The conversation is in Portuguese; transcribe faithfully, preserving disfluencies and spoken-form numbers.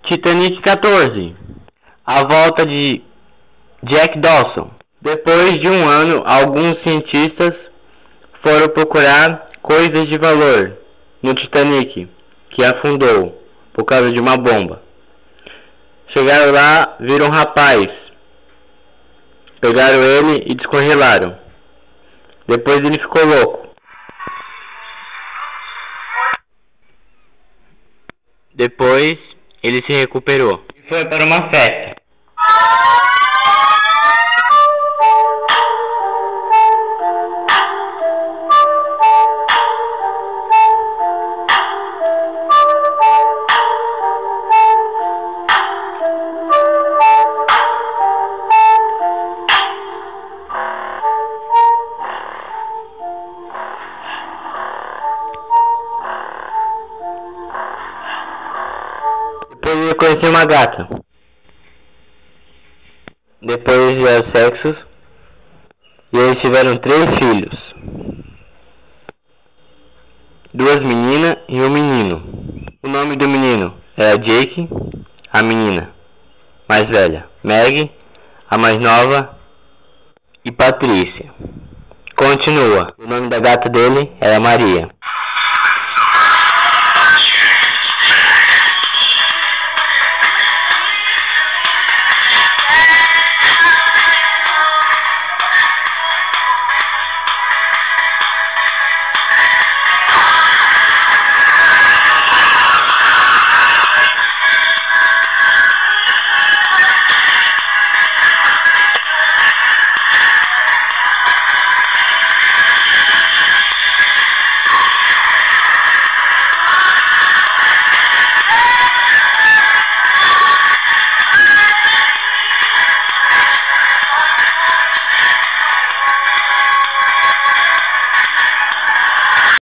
Titanic quatorze. A volta de Jack Dawson. Depois de um ano, alguns cientistas foram procurar coisas de valor no Titanic, que afundou por causa de uma bomba. Chegaram lá, viram um rapaz, pegaram ele e descongelaram. Depois ele ficou louco. Depois ele se recuperou e foi para uma festa. Depois ele conheceu uma gata. Depois fizeram sexo e eles tiveram três filhos. Duas meninas e um menino. O nome do menino era Jake, a menina mais velha Meg, a mais nova, e Patrícia. Continua. O nome da gata dele era Maria.